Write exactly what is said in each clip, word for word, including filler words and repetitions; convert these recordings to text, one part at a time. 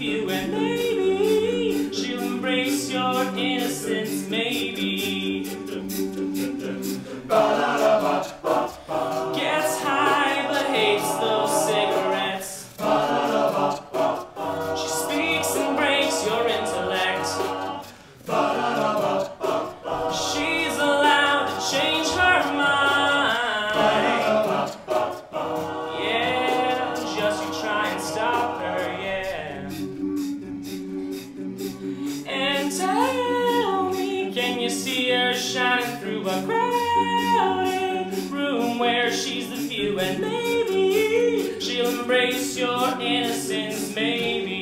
few, and maybe she'll embrace your innocence, maybe. Gets high but hates those cigarettes. She speaks and breaks your intellect. She's allowed to change her mind. Yeah, just you try and stop her, yeah. And tell me, can you see her shining through a crowded room where she's the few, and maybe she'll embrace your innocence, maybe.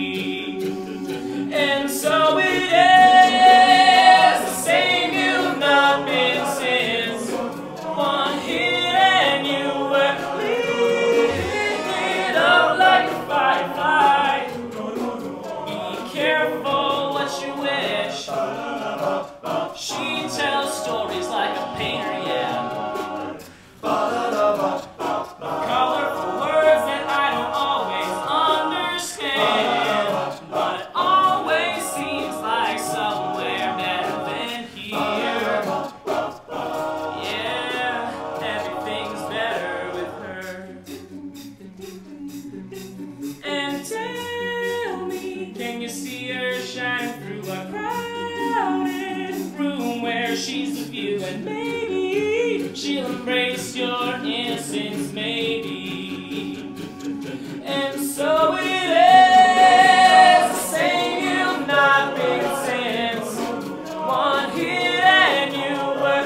And so it is the same, you've not been since. One hit and you were lit up like a firefly. Be careful what you wish. She tells stories like a painter, yeah. Colorful words that I don't always understand, but it always seems like somewhere better than here. Yeah, everything's better with her. And tell me, can you see her shine through a crowded room where she's the view, and maybe she'll embrace your innocence, maybe. And so it is the same, you've not been since. One hit and you were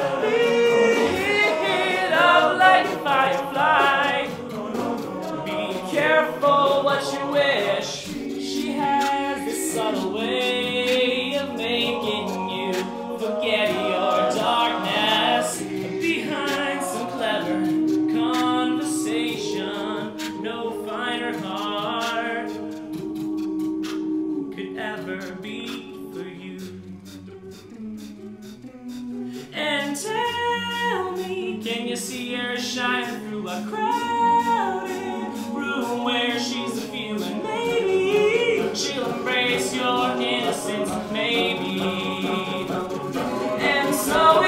lit up like a firefly. Be careful what you wish. She has this subtle way of making you forget your darkness behind some clever conversation. No finer heart could ever beat for you. And tell me, can you see her shine through a crowded room where she's the few, and maybe she'll embrace your innocence, maybe. And so